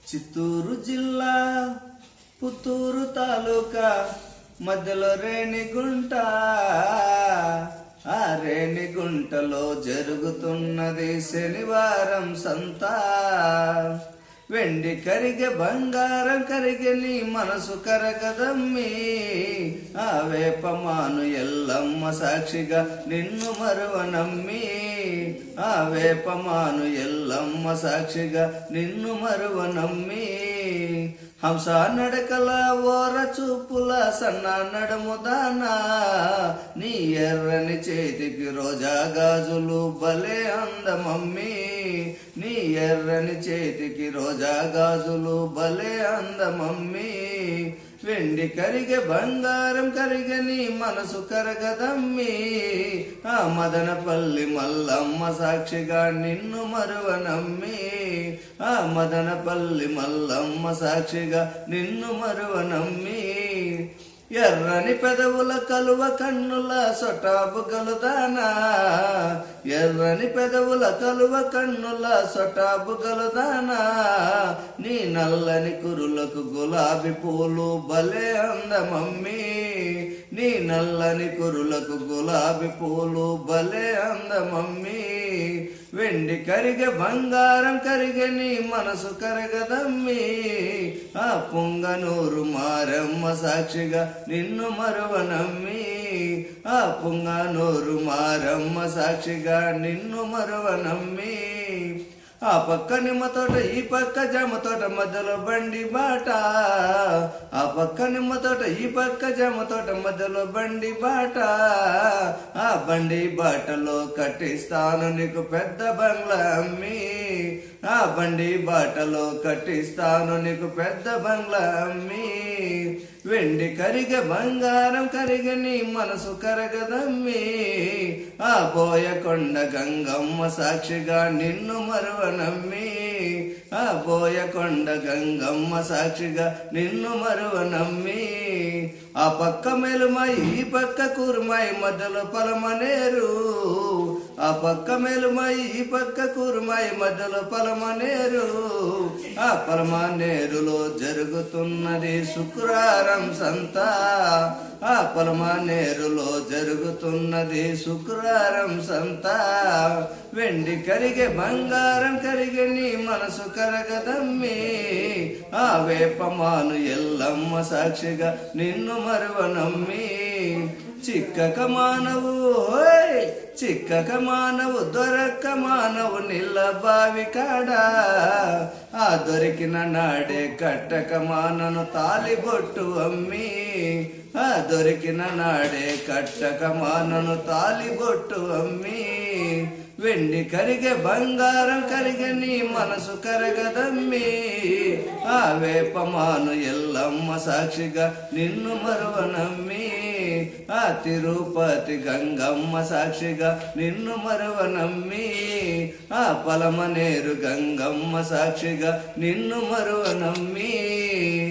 చిత్తూరు జిల్లా పుత్తూరు తాలూకా మధ్యలో రేణిగుంట. ఆ రేణిగుంటలో జరుగుతున్నది శనివారం సంత. వెండి కరిగే బంగారం కరిగే నీ మనసు కరగదమ్మి. ఆ వేపమాను ఎల్లమ్మ సాక్షిగా నిన్ను మరువనమ్మి. ఆ వేపమాను ఎల్లమ్మ సాక్షిగా నిన్ను మరువనమ్మి. హంస నడకల ఓర చూపుల సన్న నడుముదానా. నీ ఎర్రని చేతికి రోజా గాజులు భలే అందమమ్మి. నీ ఎర్రని చేతికి రోజా గాజులు భలే అందమమ్మి. వెండి కరిగే బంగారం కరిగే నీ మనసు కరగదమ్మి. ఆ మదనపల్లి మల్లమ్మ సాక్షిగా నిన్ను మరువనమ్మి. ఆ మదనపల్లి మల్లమ్మ సాక్షిగా నిన్ను మరువనమ్మి. ఎర్రని పెదవుల కలువ కన్నుల సొటాబు గలుదానా. ఎర్రని పెదవుల కలువ కన్నుల సొటాబు గలుదానా. నీ నల్లని కురులకు గులాబీ పూలు భలే అందమమ్మి. నీ నల్లని కురులకు గులాబీ పూలు భలే అందమమ్మి. వెండి కరిగే బంగారం కరిగే నీ మనసు కరగదమ్మి. ఆ పుంగనూరు మారమ్మ సాక్షిగా నిన్ను మరువనమ్మి. ఆ పుంగనూరు మారమ్మ సాక్షిగా నిన్ను మరువనమ్మి. ఆ పక్క నిమ్మ తోట ఈ పక్క జామ తోట మధ్యలో బండి బాట. ఆ పక్క నిమ్మ తోట ఈ పక్క జామ తోట మధ్యలో బండి బాట. ఆ బండి బాటలో కట్టిస్తాను నీకు పెద్ద బంగ్లా అమ్మి. ఆ బండి బాటలో కట్టిస్తాను నీకు పెద్ద బంగ్లా అమ్మి. వెండి కరిగే బంగారం కరిగే నీ మనసు కరగదమ్మి. ఆ బోయకొండ గంగమ్మ సాక్షిగా నిన్ను మరువనమ్మి. ఆ బోయకొండ గంగమ్మ సాక్షిగా నిన్ను మరువనమ్మి. ఆ పక్క మెలుమాయి ఈ పక్క కూరుమాయి మధ్యలో పలమనేరు. ఆ పక్క మెలుమాయి ఈ పక్క కూరుమాయి మధ్యలో పలమనేరు. ఆ పలమనేరులో జరుగుతున్నది శుక్రవారం సంత. ఆ పలమనేరులో జరుగుతున్నది శుక్రవారం సంత. వెండి కరిగే బంగారం కరిగే నీ మనసు కరగదమ్మి. ఆ వేపమాను ఎల్లమ్మ సాక్షిగా నిన్ను మరువనమ్మి. చిక్కక మానవు చిక్కక మానవు దొరక్క మానవు నిల్ల బావి కాడా. ఆ దొరికిన నాడే కట్టక మానను తాలిబొట్టు అమ్మి. ఆ దొరికిన నాడే కట్టక మానను తాలిబొట్టు అమ్మి. వెండి కరిగే బంగారం కరిగే నీ మనసు కరగదమ్మి. ఆ వేపమాను ఎల్లమ్మ సాక్షిగా నిన్ను మరువనమ్మి. ఆ తిరుపతి గంగమ్మ సాక్షిగా నిన్ను మరువనమ్మి. ఆ పలమనేరు గంగమ్మ సాక్షిగా నిన్ను మరువనమ్మి.